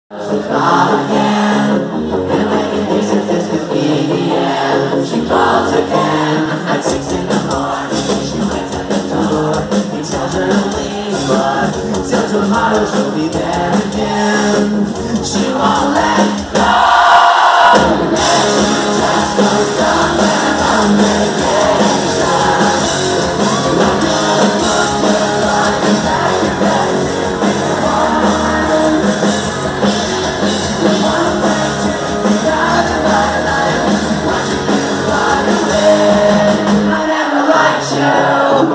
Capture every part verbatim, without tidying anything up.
Again, and making pieces, this could be the end. She calls again at six in the morning. She waits at the door. He tells her to leave, but till tomorrow she'll be there again. She won't let go. She just goes somewhere on vacation. Not gonna look her like a back and back in the morning. I never liked you.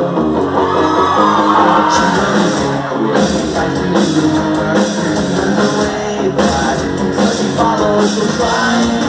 She knows that we're fighting in the way, but so she follows the line.